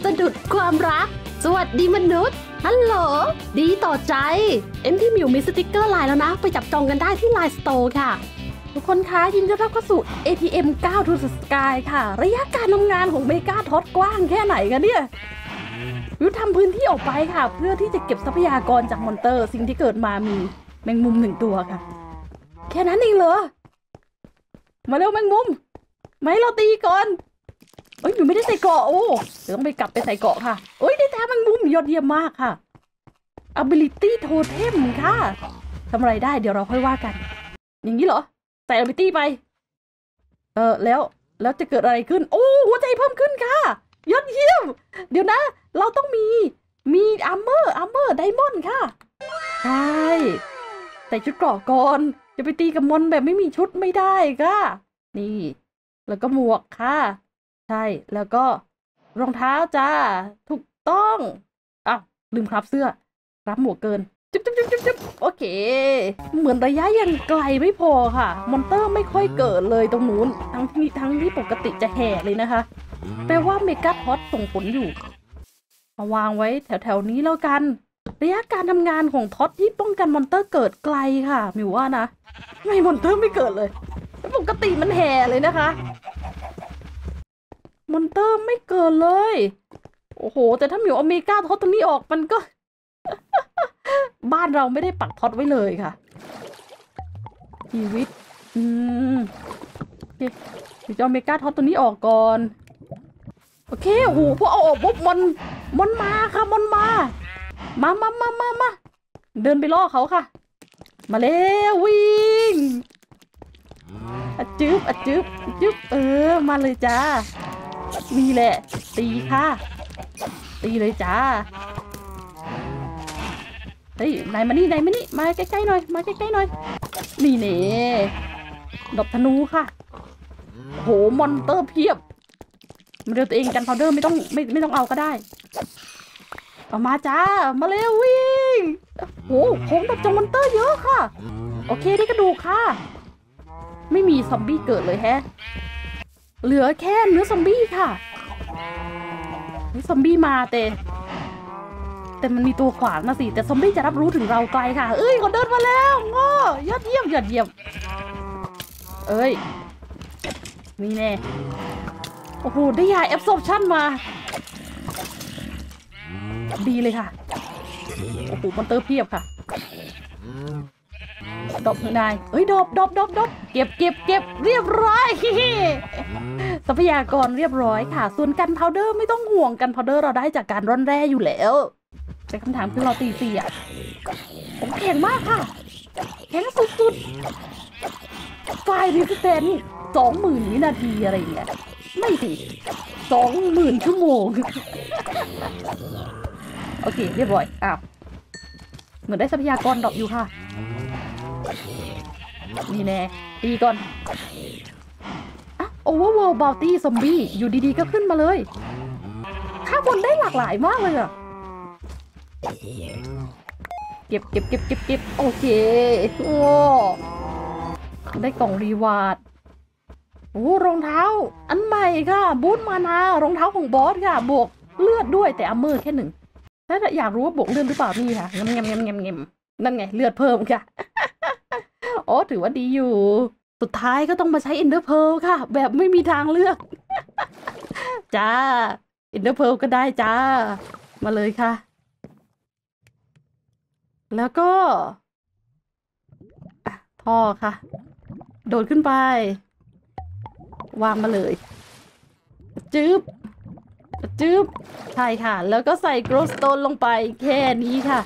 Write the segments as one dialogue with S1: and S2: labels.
S1: สะดุดความรักสวัสดีมนุษย์ฮัลโหลดีต่อใจที่มิวมีสติกเกอร์ไลน์แล้วนะไปจับจองกันได้ที่ไลน์สโตร์ค่ะทุกคนคะยินดีต้อนรับเข้าสู่ ATM 9 to the Sky ค่ะระยะการทำงานของเมกาท็อตกว้างแค่ไหนกันเนี่ยวิวทำพื้นที่ออกไปค่ะเพื่อที่จะเก็บทรัพยากรจากมอนเตอร์สิ่งที่เกิดมามีแมงมุม1 ตัวค่ะแค่นั้นเองเหรอมาเร็วแมงมุมไม่เราตีก่อนหนูไม่ได้ใส่เกราะโอ้เดี๋ยวต้องไปกลับไปใส่เกราะค่ะได้แต้มแมงมุมยอดเยี่ยมมากค่ะ ability totem ค่ะทำอะไรได้เดี๋ยวเราค่อยว่ากันอย่างนี้เหรอใส่ ability ไปแล้วจะเกิดอะไรขึ้นโอ้หัวใจเพิ่มขึ้นค่ะยอดเยี่ยมเดี๋ยวนะเราต้องมีอาร์เมอร์ไดมอนด์ค่ะใช่ใส่ชุดเกราะก่อนจะไปตีกับมอนแบบไม่มีชุดไม่ได้ค่ะนี่แล้วก็หมวกค่ะใช่แล้วก็รองเท้าจ้าถูกต้องลืมครับเสื้อรับหมวกเกินจุ๊บโอเคเหมือนระยะยังไกลไม่พอค่ะมอนเตอร์ไม่ค่อยเกิดเลยตรงนู้นทั้งที่ปกติจะแห่เลยนะคะแปลว่าเมกาท็อตส่งผลอยู่มาวางไว้แถวนี้แล้วกันระยะการทำงานของท็อตที่ป้องกันมอนเตอร์เกิดไกลค่ะมิวว่านะไม่มอนเตอร์ไม่เกิดเลยปกติมันแห่เลยนะคะมอนเตอร์ไม่เกิดเลยโอ้โหแต่ถ้ามิวเอาเมกาท็อตตรงนี้ออกมันก็ บ้านเราไม่ได้ปักท็อตไว้เลยค่ะชีวิตโอเคมิวจะเอาเมกาท็อตตัวนี้ออกก่อนโอเคโอ้โหพอเอาออกปุ๊บมันมาค่ะมันมาเดินไปล่อเขาค่ะมาแล้ววิ่งจึ๊บมาเลยจ้านี่แหละตีค่ะตีเลยจ้าเฮ้ยนายมานี่มาใกล้ๆหน่อยนี่เน่ดอกธนูค่ะโหมอนเตอร์เพียบมาเร็วตัวเองกันพาวเดอร์ไม่ต้องเอาก็ได้เอามาจ้ามาเร็ววิ่งโหของดับจงมอนเตอร์เยอะค่ะโอเคได้กระดูกค่ะไม่มีซอมบี้เกิดเลยแฮะเหลือแค่เนื้อซอมบี้ค่ะซอมบี้มาแต่มันมีตัวขวางนะสิแต่ซอมบี้จะรับรู้ถึงเราไกลค่ะเขาเดินมาแล้วง้อยอดเยี่ยมนี่แน่โอ้โหได้ยาแอบซอร์ปชั่นมาดีเลยค่ะโอ้โหมอนเตอร์เพียบค่ะดบนายดบเก็บเรียบร้อยทรัพยากรเรียบร้อยค่ะส่วนกันพาวเดอร์ไม่ต้องห่วงกันพาวเดอร์เราได้จากการร่อนแร่อยู่แล้วแต่คำถามคือเราตี4ผมแข็งมากค่ะแข็งสุดๆไฟรีสเตน20,000 วินาทีอะไรอย่างเงี้ยไม่สิ20,000 ชั่วโมงโอเคเรียบร้อยเหมือนได้ทรัพยากรดรอปอยู่ค่ะนี่แน่ตีก่อนโอเวอร์เวิลด์บาวตี้ซอมบี้อยู่ดีๆก็ขึ้นมาเลยฆ่าคนได้หลากหลายมากเลยอะเก็บโอเคโอ้ได้กล่องรีวาร์ดรองเท้าอันใหม่ค่ะบูทมานารองเท้าของบอสค่ะบวกเลือดด้วยแต่อัมเมอร์แค่1ถ้าอยากรู้ว่าบวกเลือดหรือเปล่านี่ค่ะเงมนั่นไงเลือดเพิ่มค่ะถือว่าดีอยู่สุดท้ายก็ต้องมาใช้เอนเดอร์เพลค่ะแบบไม่มีทางเลือกจ้าเอนเดอร์เพลก็ได้จ้ามาเลยค่ะแล้วก็ท่อค่ะโดดขึ้นไปวางมาเลยจึ๊บใช่ค่ะแล้วก็ใส่โกลสโตนลงไปแค่นี้ค่ะ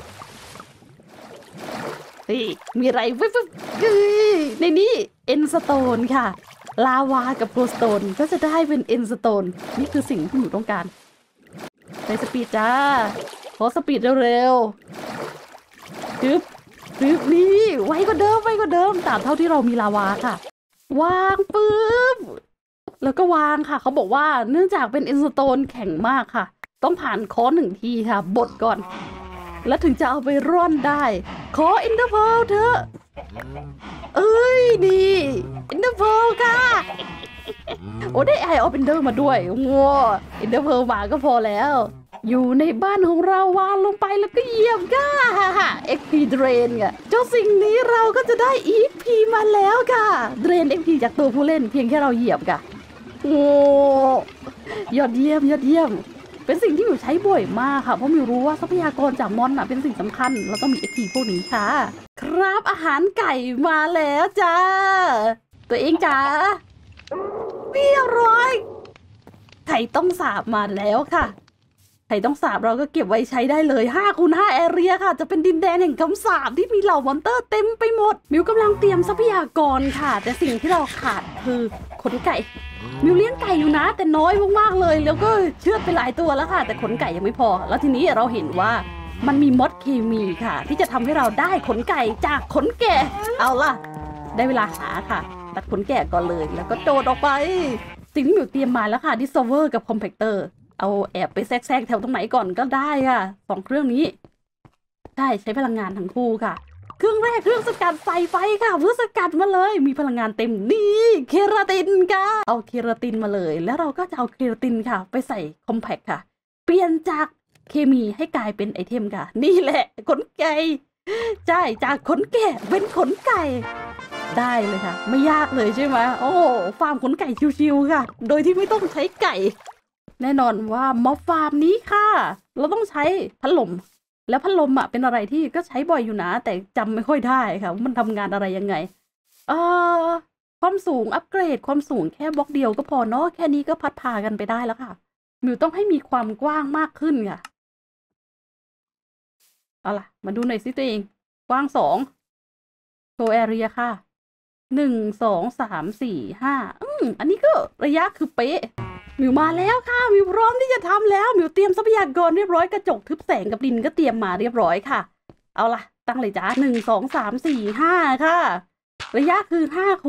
S1: มีอะไรในนี้เอ็นสโตนค่ะลาวากับโกลสโตนก็จะได้เป็นเอ็นสโตนนี่คือสิ่งที่หนูต้องการใส่สปีดจ้าขอสปีดเร็วๆจึ๊บนี่ไวกว่าเดิมตามเท่าที่เรามีลาวาค่ะวางปึ๊บแล้วก็วางค่ะเขาบอกว่าเนื่องจากเป็นเอ็นสโตนแข็งมากค่ะต้องผ่านคอ1 ทีค่ะบดก่อนแล้วถึงจะเอาไปร่อนได้ขออินเตอร์โพลเถอะดีอินเตอร์โพลค่ะโอ้ได้ไอออฟเอนเดอร์มาด้วยว้าเอนเดอร์เพลมาก็พอแล้วอยู่ในบ้านของเราวางลงไปแล้วก็เหยียบก้าเอ็กพีเดรนค่ะเจ้าสิ่งนี้เราก็จะได้อีพีมาแล้วค่ะเดรนเอ็กพีจากตัวผู้เล่นเพียงแค่เราเหยียบค่ะโอ้ยอดเยี่ยมยอดเยี่ยมเป็นสิ่งที่มิวใช้บ่อยมากค่ะเพราะมิวรู้ว่าทรัพยากรจากมอนเป็นสิ่งสำคัญเราต้องมีเอ็กพีพวกนี้ค่ะครับอาหารไก่มาแล้วจ้าตัวเองจ้าเรียบร้อยไข่ต้มสาบมาแล้วค่ะไข่ต้มสาบเราก็เก็บไว้ใช้ได้เลย5x5แอเรียค่ะจะเป็นดินแดนแห่งคำสาบที่มีเหล่ามอนเตอร์เต็มไปหมดมิวกำลังเตรียมทรัพยากรค่ะแต่สิ่งที่เราขาดคือขนไก่มิวเลี้ยงไก่อยู่นะแต่น้อยมากๆเลยแล้วก็เชือดไปหลายตัวแล้วค่ะแต่ขนไก่ยังไม่พอแล้วทีนี้เราเห็นว่ามันมีมอดเคมีค่ะที่จะทำให้เราได้ขนไก่จากขนแกะเอาล่ะได้เวลาหาค่ะตัดขนแกะก่อนเลยแล้วก็โดดออกไปสิ่งที่มิวเตรียมมาแล้วค่ะดิสโซเวอร์กับคอมเพคเตอร์เอาแอบไปแทรกแถวตรงไหนก่อนก็ได้ค่ะ2เครื่องนี้ใช้พลังงานทั้งคู่ค่ะเครื่องแรกเครื่องสกัดใส่ไฟค่ะเพื่อสกัดมาเลยมีพลังงานเต็มนี่เคราตินค่ะเอาเคราตินมาเลยแล้วเราก็จะเอาเคราตินค่ะไปใส่คอมแพคค่ะเปลี่ยนจากเคมีให้กลายเป็นไอเทมค่ะนี่แหละขนไก่ใช่จากขนแกะเป็นขนไก่ได้เลยค่ะไม่ยากเลยใช่ไหมโอ้ฟาร์มขนไก่ชิวๆค่ะโดยที่ไม่ต้องใช้ไก่แน่นอนว่าม็อบฟาร์มนี้ค่ะเราต้องใช้พัดลมแล้วพัดลมเป็นอะไรที่ก็ใช้บ่อยอยู่นะแต่จำไม่ค่อยได้ค่ะว่ามันทำงานอะไรยังไงความสูงอัปเกรดความสูงแค่บล็อกเดียวก็พอเนาะแค่นี้ก็พัดพากันไปได้แล้วค่ะมิวต้องให้มีความกว้างมากขึ้นค่ะเอาล่ะมาดูหน่อยสิตัวเองกว้าง2โชว์แอเรียค่ะ1 2 3 4 5อันนี้ก็ระยะคือเป๊ะมิวมาแล้วค่ะมิวพร้อมที่จะทำแล้วมิวเตรียมทรัพยากรเรียบร้อยกระจกทึบแสงกับดินก็เตรียมมาเรียบร้อยค่ะเอาล่ะตั้งเลยจ้า1 2 3 4 5ค่ะระยะคือ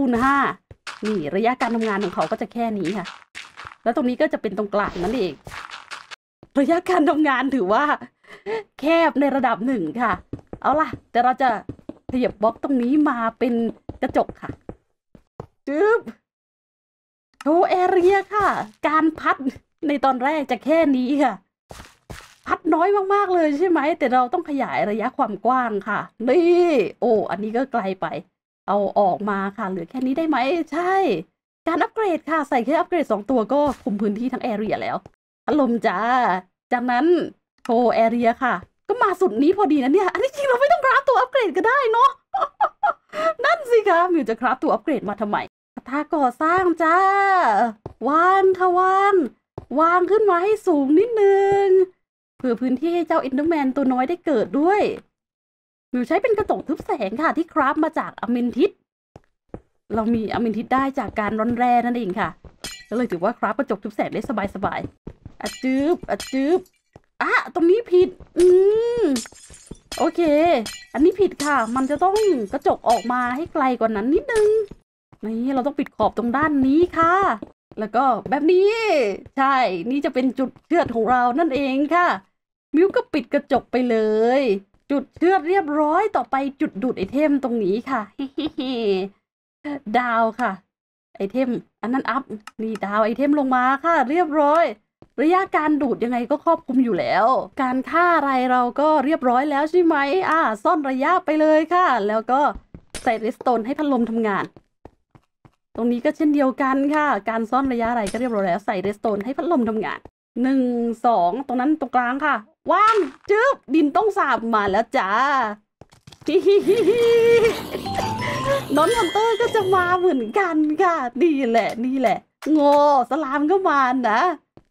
S1: 5x5นี่ระยะการทำงานของเขาก็จะแค่นี้ค่ะแล้วตรงนี้ก็จะเป็นตรงกลางนั่นเองระยะการทำงานถือว่าแคบในระดับ1ค่ะเอาล่ะแต่เราจะขยับบล็อกตรงนี้มาเป็นกระจกค่ะจึ๊บโชว์แอเรียค่ะการพัดในตอนแรกจะแค่นี้ค่ะพัดน้อยมากๆเลยใช่ไหมแต่เราต้องขยายระยะความกว้างค่ะนี่โอ้อันนี้ก็ไกลไปเอาออกมาค่ะเหลือแค่นี้ได้ไหมใช่การอัปเกรดค่ะใส่แค่อัปเกรด2ตัวก็คุมพื้นที่ทั้งแอเรียแล้วพัดลมจ้าจากนั้นโชว์แอเรียค่ะก็มาสุดนี้พอดีนะเนี่ยอันนี้จริงเราไม่ต้องคราฟตัวอัปเกรดก็ได้เนาะ นั่นสิคะมิวจะคราฟตัวอัปเกรดมาทำไมกระทะก่อสร้างจ้าวางค่ะวางขึ้นมาให้สูงนิดนึงเผื่อพื้นที่ให้เจ้าอินเดอร์แมนตัวน้อยได้เกิดด้วยมิวใช้เป็นกระจกทึบแสงค่ะที่คราฟมาจากอเมนทิสเรามีอเมนทิสได้จากการร่อนแร่นั่นเองค่ะก็เลยถือว่าคราฟกระจกทึบแสงได้สบายๆจืบตรงนี้ผิดโอเคอันนี้ผิดค่ะมันจะต้องกระจกออกมาให้ไกลกว่านั้นนิดนึงนี่เราต้องปิดขอบตรงด้านนี้ค่ะแล้วก็แบบนี้ใช่นี่จะเป็นจุดเชือดของเรานั่นเองค่ะมิวก็ปิดกระจกไปเลยจุดเชือดเรียบร้อยต่อไปจุดดูดไอเทมตรงนี้ค่ะ ดาวค่ะไอเทมอันนั้นอัพนี่ดาวไอเทมลงมาค่ะเรียบร้อยระยะการดูดยังไงก็ครอบคลุมอยู่แล้วการฆ่าอะไรเราก็เรียบร้อยแล้วใช่ไหมซ่อนระยะไปเลยค่ะแล้วก็ใส่เรสโตนให้พัดลมทำงานตรงนี้ก็เช่นเดียวกันค่ะการซ่อนระยะอะไรก็เรียบร้อยแล้วใส่เรสโตนให้พัดลมทำงาน1 2ตรงนั้นตรงกลางค่ะว่างจึ๊บดินต้องสาบมาแล้วจ้า น้องมอนเตอร์ก็จะมาเหมือนกันค่ะนี่แหละโง่สลามก็มานะ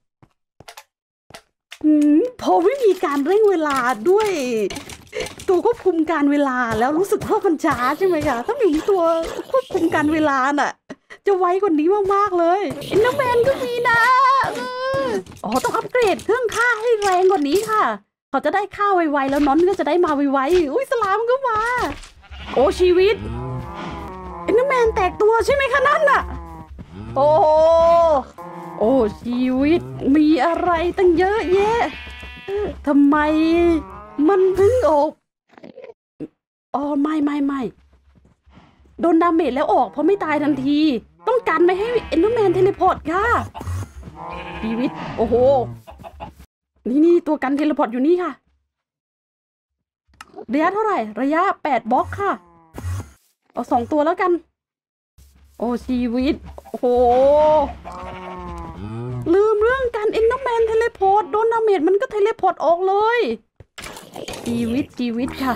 S1: พอไม่มีการเร่งเวลาด้วยตัวควบคุมการเวลาแล้วรู้สึกว่ามันช้าใช่ไหมคะถ้ามีตัวควบคุมการเวลาน่ะจะไวกว่านี้มากๆเลยอินเตอร์แมนก็มีนะต้องอัปเกรดเครื่องฆ่าให้แรงกว่านี้ค่ะเขาจะได้ฆ่าไวๆแล้วน้องก็จะได้มาไวๆอุ้ยสลามก็มาโอ้ชีวิตอินเตอร์แมนแตกตัวใช่ไหมคะนั่นน่ะโอ้ชีวิตมีอะไรตั้งเยอะแยะทำไมมันเพิ่งออกไม่โดนดาเมจแล้วออกเพราะไม่ตายทันทีต้องกันไม่ให้เอ็นเดอร์แมนเทเลพอร์ตค่ะชีวิตโอ้โหนี่ตัวกันเทเลพอร์ตอยู่นี่ค่ะระยะเท่าไหร่ระยะ8 บล็อกค่ะเอา2 ตัวแล้วกันโอ้ชีวิตโอ้โหลืมเรื่องการเอ็นเดอร์แมนเทเลพอร์ตโดนดาเมจมันก็เทเลพอร์ตออกเลยชีวิตค่ะ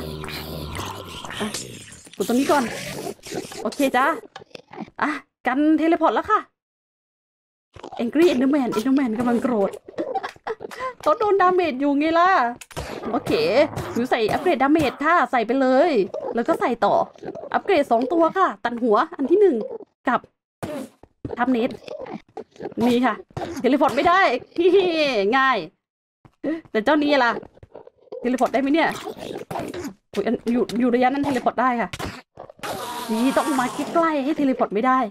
S1: กดตรงนี้ก่อนโอเคจ้ากันเทเลพอร์ตแล้วค่ะเอ็งกรีเอ็นเดอร์แมนกำลังโกรธเขาโดนดาเมจอยู่ไงล่ะโอเคอยู่ใส่อัปเกรดดาเมจค่ะใส่ไปเลยแล้วก็ใส่ต่ออัปเกรด2 ตัวค่ะตันหัวอันที่1กับทับเน็ตนี่ค่ะเทเลพอร์ตไม่ได้ง่ายแต่เจ้านี้ล่ะเทเลพอร์ตได้ไหมเนี่ยอยู่ระยะนั้นเทเลพอร์ตได้ค่ะนี่ต้องมาใกล้ๆให้เทเลพอร์ตไม่ได้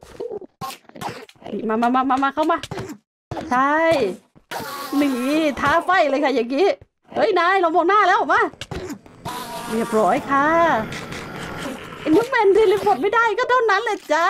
S1: มาเข้ามาใช่นี่ท้าไฟเลยค่ะอย่างนี้เฮ้ยนายเรามองหน้าแล้วมาเรียบร้อยค่ะเอ็นเดอร์แมนเทเลพอร์ตไม่ได้ก็เท่านั้นแหละจ้า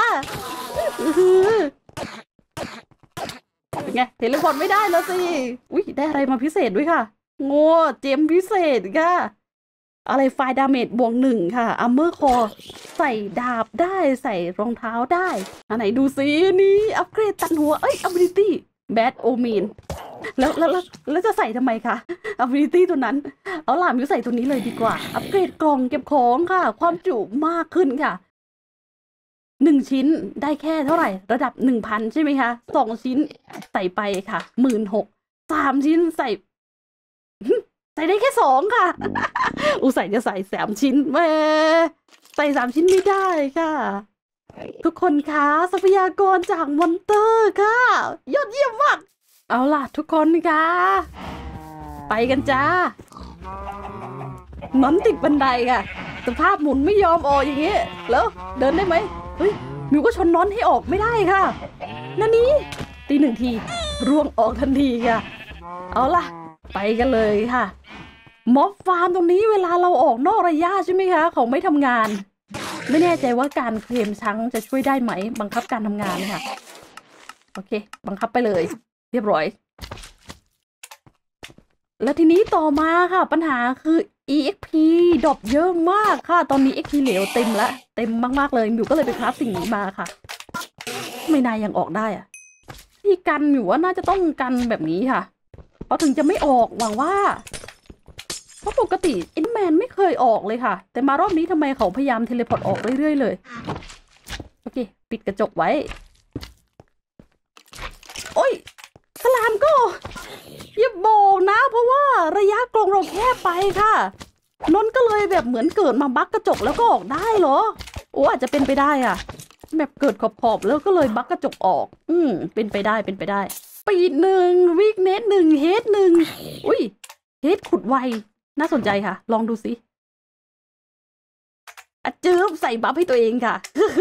S1: เป็นไงเทเลพอร์ตไม่ได้แล้วสิอุ้ยได้อะไรมาพิเศษด้วยค่ะโง่เจมพิเศษค่ะอะไรไฟดาเมจบวก1ค่ะอัมเมอร์คอใส่ดาบได้ใส่รองเท้าได้อันไหนดูซินี่อัปเกรดตันหัวability bad omen แล้วจะใส่ทำไมคะability ตัวนั้นเอาล่ะมิวใส่ตัวนี้เลยดีกว่าอัปเกรดกล่องเก็บของค่ะความจุมากขึ้นค่ะ1 ชิ้นได้แค่เท่าไหร่ระดับ 1,000 ใช่ไหมคะ2 ชิ้นใส่ไปค่ะ 16,000 3 ชิ้นใส่ได้แค่2ค่ะใส่จะใส่3 ชิ้นแม่ใส่3 ชิ้นไม่ได้ค่ะทุกคนคะทรัพยากรจากมอนเตอร์ค่ะยอดเยี่ยมมากเอาล่ะทุกคนค่ะไปกันจ้านอนติดบันไดค่ะสภาพหมุนไม่ยอมออกอย่างนี้แล้วเดินได้ไหมเฮ้ยมิวก็ชนนอนให้ออกไม่ได้ค่ะนั่นนี้ตี1 ทีร่วงออกทันทีค่ะเอาล่ะไปกันเลยค่ะม็อบฟาร์มตรงนี้เวลาเราออกนอกระยะใช่ไหมคะเขาไม่ทำงานไม่แน่ใจว่าการเคลมชั้งจะช่วยได้ไหมบังคับการทำงานค่ะโอเคบังคับไปเลยเรียบร้อยแล้วทีนี้ต่อมาค่ะปัญหาคือ EXP ดรอปเยอะมากค่ะตอนนี้ EXP เหลวเต็มละเต็มมากๆเลยมิวก็เลยไปคราฟสิ่งนี้มาค่ะไม่นายยังออกได้อะที่กันมิวว่าน่าจะต้องกันแบบนี้ค่ะเพราะถึงจะไม่ออกหวังว่าเพราะปกติเอ็นแมนไม่เคยออกเลยค่ะแต่มารอบนี้ทำไมเขาพยายามเทเลพอร์ตออกเรื่อยๆเลยโอเคปิดกระจกไว้โอ้ยสลามก็อย่าบอกนะเพราะว่าระยะกรงเราแคบไปค่ะนนก็เลยแบบเหมือนเกิดมาบั๊กกระจกแล้วก็ออกได้เหรอโอ้อาจจะเป็นไปได้อ่ะแบบเกิดขอบแล้วก็เลยบั๊กกระจกออกเป็นไปได้ปีด1วีคเนส1เฮด1อุ้ยเฮดขุดไวน่าสนใจค่ะลองดูสิจืบใส่บัฟให้ตัวเองค่ะ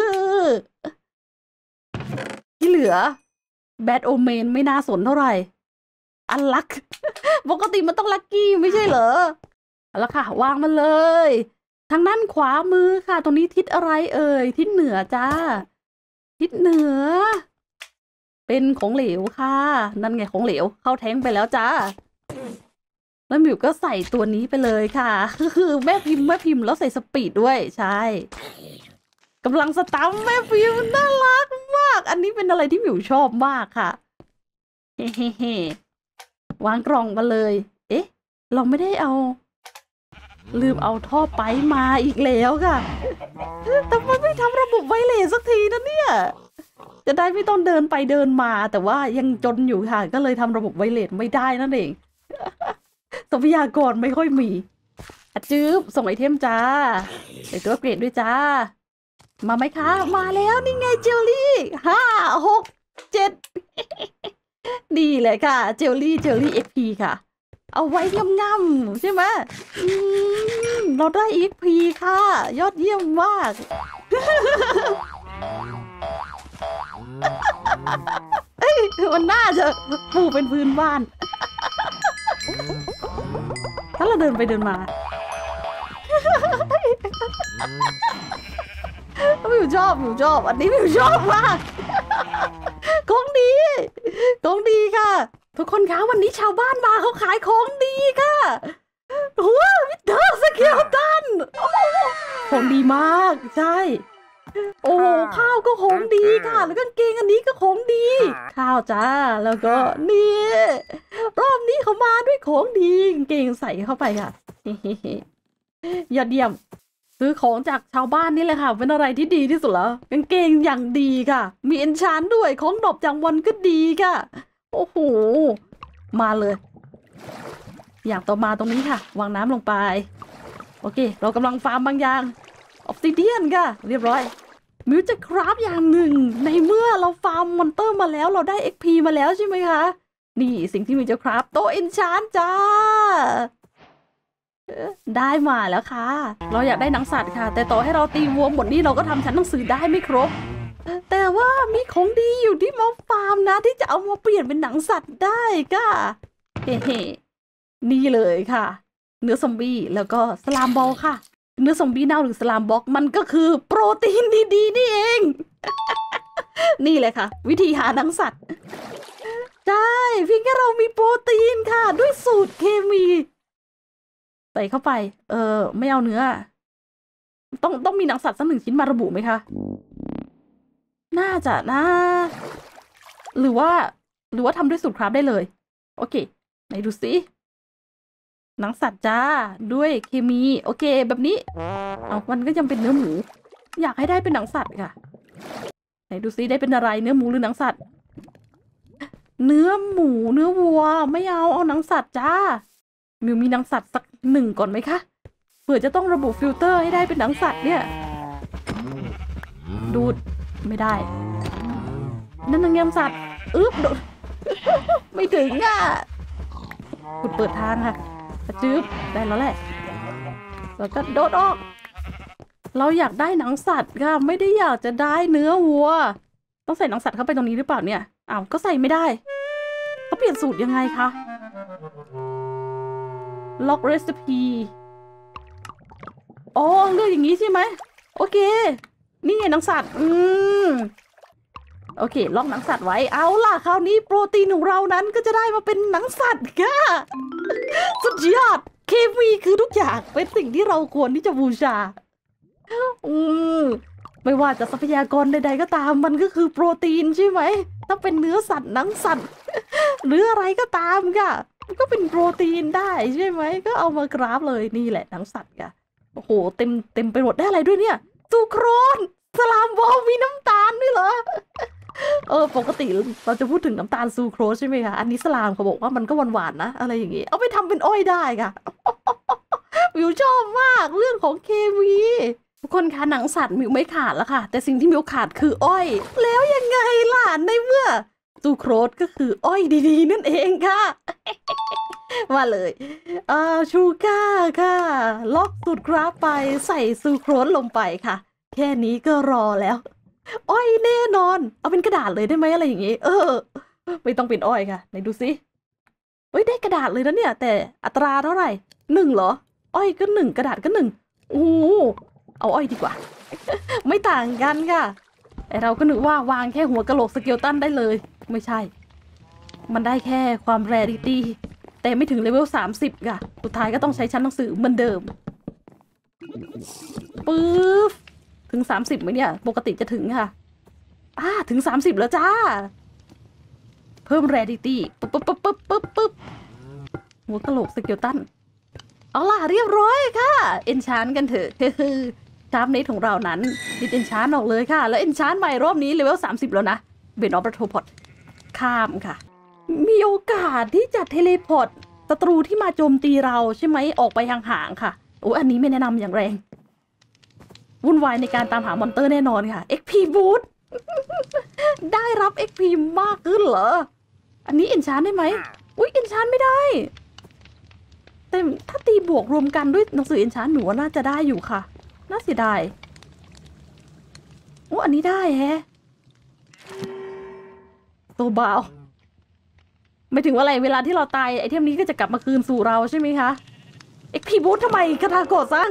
S1: ที่เหลือแบดโอเมนไม่น่าสนเท่าไหร่อันลักปกติมันต้องลัคกี้ไม่ใช่เหรอเอาละค่ะวางมันเลยทางด้านขวามือค่ะตรงนี้ทิศอะไรเอ่ยทิศเหนือจ้าทิศเหนือเป็นของเหลวค่ะนั่นไงของเหลวเข้าแท้งไปแล้วจ้าแล้วมิวก็ใส่ตัวนี้ไปเลยค่ะคือแม่พิมพ์แล้วใส่สปีดด้วยใช่กำลังสตัมแม่พิมพ์น่ารักมากอันนี้เป็นอะไรที่มิวชอบมากค่ะเฮ้วางกล่องมาเลยเอ๊ะเราไม่ได้เอาลืมเอาท่อไปมาอีกแล้วค่ะทำไมไม่ทำระบบไวเลสสักทีนะเนี่ยจะได้ไม่ต้องเดินไปเดินมาแต่ว่ายังจนอยู่ค่ะก็เลยทำระบบไวเลสไม่ได้นั่นเองทรัพยากรไม่ค่อยมีจืบส่งไอเทมจ้าใส่ตัวเกรดด้วยจ้ามาไหมคะมาแล้วนี่ไงเจลลี่5 6 7ดีเลยค่ะเจลลี่XP ค่ะเอาไว้งำๆใช่ไหมเราได้ XP ค่ะยอดเยี่ยมมากมันน่าจะปูเป็นพื้นบ้านถ้าเราเดินไปเดินมามิวชอบอันนี้มิวชอบมากทุกคนคะวันนี้ชาวบ้านมาเขาขายของดีค่ะว้าววิเตอร์สเกลตันของดีมากใช่โอ้ข้าวก็ของดีค่ะแล้วกางเกงอันนี้ก็ของดีข้าวจ้าแล้วก็นี่รอบนี้เขามาด้วยของดีกางเกงใส่เข้าไปค่ะยอดเยี่ยมซื้อของจากชาวบ้านนี่เลยค่ะเป็นอะไรที่ดีที่สุดแล้วกางเกงอย่างดีค่ะมีเอนชานด้วยของดอกจางวันก็ดีค่ะโอ้โหมาเลยอย่างต่อมาตรงนี้ค่ะวางน้ำลงไปโอเคเรากำลังฟาร์มบางอย่างออฟซิเดียนค่ะเรียบร้อยมิวจะคราฟอย่างหนึ่งในเมื่อเราฟาร์มมอนเตอร์มาแล้วเราได้ XP มาแล้วใช่ไหมคะนี่สิ่งที่มิวจะคราฟโตเอนชานจ้าได้มาแล้วค่ะเราอยากได้หนังสัตว์ค่ะแต่ต่อให้เราตีวัวหมดนี่เราก็ทำชั้นหนังสือได้ไม่ครบแต่ว่ามีของดีอยู่ที่มอฟฟาร์มนะที่จะเอามาเปลี่ยนเป็นหนังสัตว์ได้ค่ะเฮ้นี่เลยค่ะเนื้อซอมบี้แล้วก็สลามบอลค่ะเนื้อซอมบี้เน่าหรือสลามบ็อกมันก็คือโปรตีนดีๆนี่เอง นี่เลยค่ะวิธีหาหนังสัตว์ใช่เพียงแค่เรามีโปรตีนค่ะด้วยสูตรเคมีใส่เข้าไปไม่เอาเนื้อต้องมีหนังสัตว์สัก1 ชิ้นมาระบุไหมคะน่าจะนะหรือว่าทำด้วยสูตรคราฟได้เลยโอเคไหนดูสิหนังสัตว์จ้าด้วยเคมีโอเคแบบนี้เอามันก็ยังเป็นเนื้อหมูอยากให้ได้เป็นหนังสัตว์ค่ะไหนดูสิได้เป็นอะไรเนื้อหมูหรือหนังสัตว์เนื้อหมูเนื้อวัวไม่เอาหนังสัตว์จ้ามิวมีหนังสัตว์สัก1ก่อนไหมคะเผื่อจะต้องระบุฟิลเตอร์ให้ได้เป็นหนังสัตว์เนี่ยดูดไม่ได้นั่นนางยำสัตว์โดด ไม่ถึงอ่ะขุดเปิดทางค่ะกระจึบได้แล้วแหละแล้วก็โดดออกเราอยากได้หนังสัตว์ค่ะไม่ได้อยากจะได้เนื้อวัวต้องใส่หนังสัตว์เข้าไปตรงนี้หรือเปล่าเนี่ยอ้าวก็ใส่ไม่ได้เขาเปลี่ยนสูตรยังไงคะล็อกเรซิปีอ๋อเลือกอย่างนี้ใช่ไหมโอเคนี่ไงหนังสัตว์โอเคล็อกหนังสัตว์ไว้เอาล่ะคราวนี้โปรตีนของเรานั้นก็จะได้มาเป็นหนังสัตว์ค่ะสุดยอดเคมีคือทุกอย่างเป็นสิ่งที่เราควรที่จะบูชาไม่ว่าจะทรัพยากรใดๆก็ตามมันก็คือโปรตีนใช่ไหมถ้าเป็นเนื้อสัตว์หนังสัตว์หรืออะไรก็ตามค่ะก็เป็นโปรตีนได้ใช่ไหมก็เอามากราฟเลยนี่แหละหนังสัตว์ค่ะโอ้โหเต็มไปหมดได้อะไรด้วยเนี่ยซูโครนสลามบอลมีน้ำตาลด้วยเหรอปกติเราจะพูดถึงน้ำตาลซูโครสใช่ไหมคะอันนี้สลามเขาบอกว่ามันก็หวานๆนะอะไรอย่างงี้เอาไปทำเป็นอ้อยได้ค่ะมิวชอบมากเรื่องของเคมีทุกคนคะหนังสัตว์มิวไม่ขาดแล้วค่ะแต่สิ่งที่มิวขาดคืออ้อยแล้วยังไงล่ะในเมื่อซูโครสก็คืออ้อยดีๆนั่นเองค่ะว่าเลยชูก้าค่ะล็อกสูตรคราฟไปใส่ซูโครสลงไปค่ะแค่นี้ก็รอแล้วอ้อยแน่นอนเอาเป็นกระดาษเลยได้ไหมอะไรอย่างงี้ไม่ต้องเป็นอ้อยค่ะไหนดูสิเฮ้ยได้กระดาษเลยนะเนี่ยแต่อัตราเท่าไหร่1เหรออ้อยก็1กระดาษก็1โอ้เอาอ้อยดีกว่า ไม่ต่างกันค่ะแต่เราก็นึกว่าวางแค่หัวกะโหลกสเกลตันได้เลยไม่ใช่มันได้แค่ความแรริตี้แต่ไม่ถึงเลเวล30ค่ะสุดท้ายก็ต้องใช้ชั้นหนังสือเหมือนเดิมปึ๊บถึง30ไหมเนี่ยปกติจะถึงค่ะถึง30แล้วจ้าเพิ่มแรดิตี้ปึ๊บหัวกะโหลกสเกลตันเอาล่ะเรียบร้อยค่ะเอนชานกันเถอะชาร์ปเนตของเรานั้นดิเอนชานออกเลยค่ะแล้วเอนชานใหม่รอบนี้เลเวล30แล้วนะเบนออฟโทพอดข้ามค่ะมีโอกาสที่จะเทเลพอร์ตศัตรูที่มาโจมตีเราใช่ไหมออกไปห่างๆค่ะอันนี้ไม่แนะนำอย่างแรงวุ่นวายในการตามหามอนเตอร์แน่นอนค่ะ XP Boost ได้รับ XP มากขึ้นเหรออันนี้เอนชานได้ไหมเอนชานไม่ได้แต่ถ้าตีบวกรวมกันด้วยหนังสือเอนชานหนูว่าน่าจะได้อยู่ค่ะน่าเสียดายอันนี้ได้แฮะตัวเบาไม่ถึงว่าอะไรเวลาที่เราตายไอเทมนี้ก็จะกลับมาคืนสู่เราใช่ไหมคะ XP Boost ทำไมคาทาโกะซัง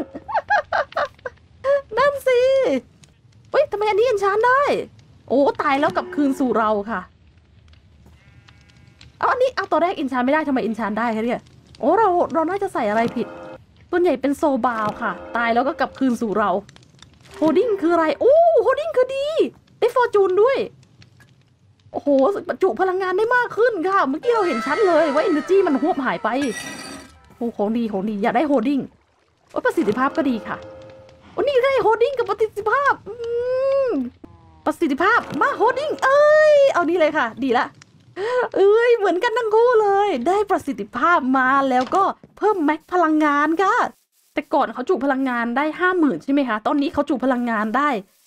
S1: นั่นสิทำไมอันนี้เอนชานได้ตายแล้วกลับคืนสู่เราค่ะเอาอันนี้เอาตัวแรกอินชานไม่ได้ทำไมอินชานได้คะเนี่ยโอ้เราน่าจะใส่อะไรผิดส่วนใหญ่เป็นโซบาวค่ะตายแล้วก็กลับคืนสู่เราโฮดิ้งคืออะไรโอ้โฮดิ้งคือดีได้ฟอร์จูนด้วยโอ้โหบรรจุพลังงานได้มากขึ้นค่ะเมื่อกี้เราเห็นชัดเลยว่า energy มันหวบหายไปโอ้ของดีอยากได้โฮดิ้งโอ้ประสิทธิภาพก็ดีค่ะโอ้นี่ได้โฮดิ้งกับประสิทธิภาพประสิทธิภาพมาโฮดิ้งเอ้ยเอานี่เลยค่ะดีละเอ้ยเหมือนกันทั้งคู่เลยได้ประสิทธิภาพมาแล้วก็เพิ่มแม็กพลังงานค่ะแต่ก่อนเขาจุพลังงานได้ 50,000 ใช่ไหมคะตอนนี้เขาจุพลังงานได้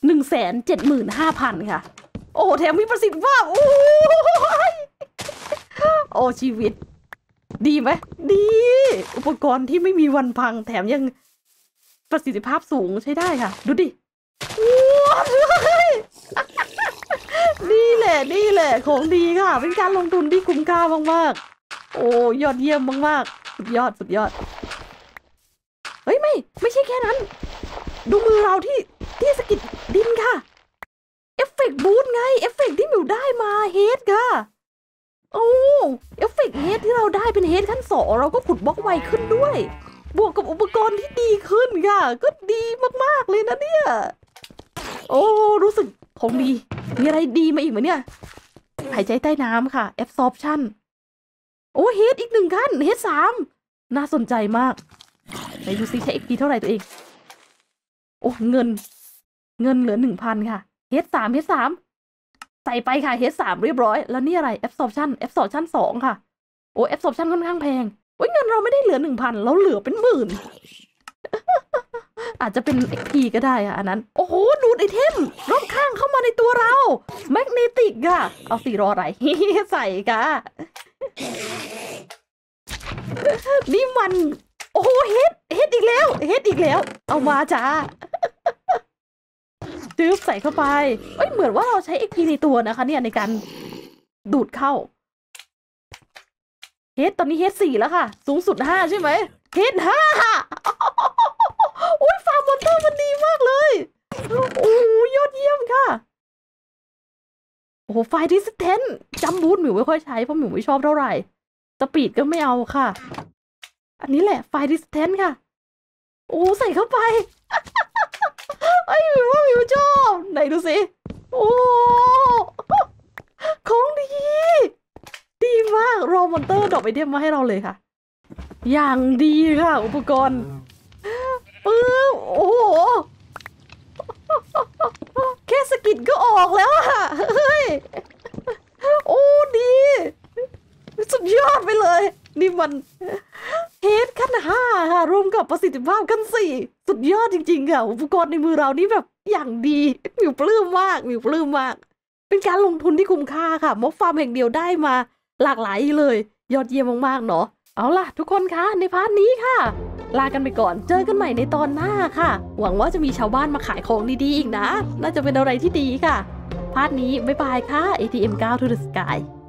S1: 175,000 ค่ะโอ้แถมมีประสิทธิภาพโอ้ยโอ้ชีวิตดีไหมดีอุปกรณ์ที่ไม่มีวันพังแถมยังประสิทธิภาพสูงใช้ได้ค่ะดูดินี่แหละของดีค่ะเป็นการลงทุนที่คุ้มค่ามากๆโอ้ยอดเยี่ยมมากๆสุดยอดเฮ้ยไม่ใช่แค่นั้นดูมือเราที่สะกิดดินค่ะเอฟเฟกต์บูทไงเอฟเฟกต์ที่หมิวได้มาเฮดค่ะโอ้เอฟเฟกต์เฮดที่เราได้เป็นเฮดขั้น2เราก็ขุดบล็อกไวขึ้นด้วยบวกกับอุปกรณ์ที่ดีขึ้นค่ะก็ดีมากๆเลยนะเนี่ยโอ้รู้สึกของดีมีอะไรดีมาอีกไหมเนี่ยหายใจใต้น้ำค่ะ absorption โอ้เฮดอีก1 ขั้นเฮด3น่าสนใจมากไหนดูซิใช้ XP เท่าไหร่ตัวเองโอ้เงินเหลือ 1,000 ค่ะเฮด3ใส่ไปค่ะเฮด3เรียบร้อยแล้วนี่อะไร absorption 2ค่ะโอ้ absorption ค่อนข้างแพงโอ้ยเงินเราไม่ได้เหลือ 1,000 เราเหลือเป็น10,000 อาจจะเป็น XP ก็ได้อะอันนั้นโอ้โหดูดไอเทมรอบข้างเข้ามาในตัวเราแมกเนติกอะเอาสิรออะไร ใส่กะนี่มันโอ้โหเฮ็ดอีกแล้วเอามาจ้าจืบใส่เข้าไปเอ้ยเหมือนว่าเราใช้ XP ในตัวนะคะเนี่ยในการดูดเข้าเฮดตอนนี้เฮด4แล้วค่ะสูงสุด5ใช่ไหมเฮด5โอ้ยฟาร์มมอนเตอร์มันดีมากเลยโอ้ยอดเยี่ยมค่ะโอ้ไฟดิสเทนจัมบูทหมิวไม่ค่อยใช้เพราะหมิวไม่ชอบเท่าไหร่สปีดก็ไม่เอาค่ะอันนี้แหละไฟดิสเทนค่ะโอ้ใส่เข้าไปไอ้หมิวว่าหมิวชอบไหนดูสิโอ้ของดีมากรอมอนเตอร์ดรอปไอเทมมาให้เราเลยค่ะอย่างดีค่ะอุปกรณ์โอ้โหแค่สกิดก็ออกแล้วอะเฮ้ยโอ้ดีสุดยอดไปเลยนี่มันเฮดขั้น5ค่ะรวมกับประสิทธิภาพขั้น4สุดยอดจริงๆค่ะอุปกรณ์ในมือเรานี่แบบอย่างดีหมิวปลื้มมากเป็นการลงทุนที่คุ้มค่าค่ะมอฟฟาร์มแห่งเดียวได้มาหลากหลายเลยยอดเยี่ยมมากๆเนาะเอาล่ะทุกคนคะในพาร์ทนี้ค่ะลากันไปก่อนเจอกันใหม่ในตอนหน้าค่ะหวังว่าจะมีชาวบ้านมาขายของดีๆอีกนะน่าจะเป็นอะไรที่ดีค่ะพาร์ทนี้บ๊ายบายค่ะ ATM 9 to the sky